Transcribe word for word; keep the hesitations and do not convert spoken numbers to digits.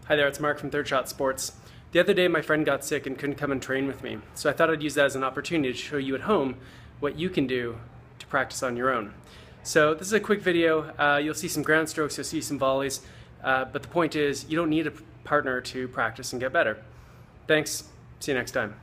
Hi there, it's Mark from Third Shot Sports. The other day my friend got sick and couldn't come and train with me, so I thought I'd use that as an opportunity to show you at home what you can do to practice on your own. So this is a quick video. Uh, you'll see some ground strokes, you'll see some volleys, uh, but the point is you don't need a partner to practice and get better. Thanks, see you next time.